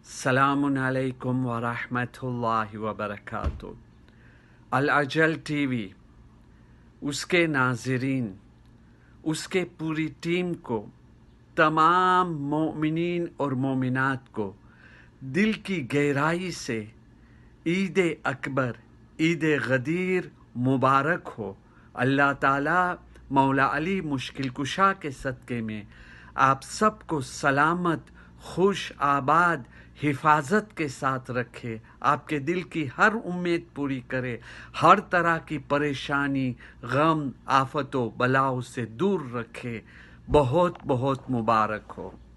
सलामुन अलैकुम व रहमतुल्लाहि व बरकातुहू। अल-अजल टीवी, उसके नाज़रीन, उसके पूरी टीम को, तमाम मोमिनीन और मोमिनात को दिल की गहराई से ईद अकबर, ईद गदीर मुबारक हो। अल्लाह ताला मौला अली मुश्किल कुशा के सदक़े में आप सबको सलामत, खुश, आबाद, हिफाजत के साथ रखे, आपके दिल की हर उम्मीद पूरी करे, हर तरह की परेशानी, गम, आफतों, बलाओं से दूर रखे। बहुत बहुत मुबारक हो।